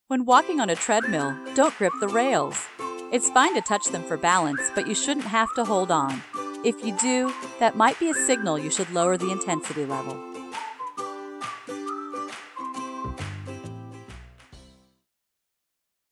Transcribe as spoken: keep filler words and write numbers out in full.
When walking on a treadmill, don't grip the rails. It's fine to touch them for balance, but you shouldn't have to hold on. If you do, that might be a signal you should lower the intensity level.